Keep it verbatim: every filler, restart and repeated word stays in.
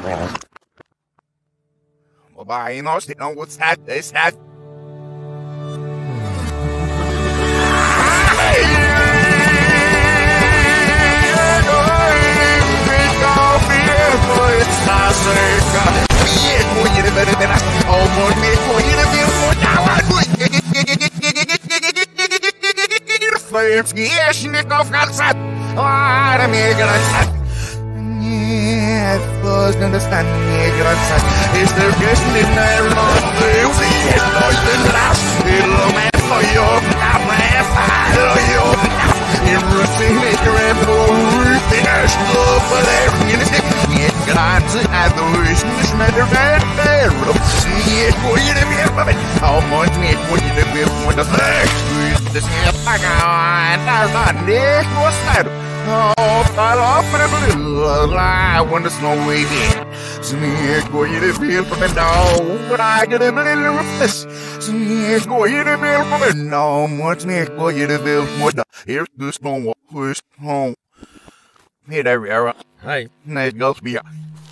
Bye, no, no, what's that? Is that? Снежников конца, армия граница. Нет, сложно достать не граница. Если песни на розы, узы, стой ты раз, и ломай свою, а мне фарою. И русские гребут, ты наш клуб, подожди, нет границы, а дуешь, не шмедер, веру. Нет, будет вербовать, а может нет, будет вербовать, the snap like I got Nick was that. Oh, fell off in a blue lie when the snow waving. Sneak, go you to feel from it now, but I get a little ruthless. Sneak, go you to feel from it now, much sneak, go you to feel from it. Here's the snow, who's home. Hey there, Era. Hi. Nice girls be.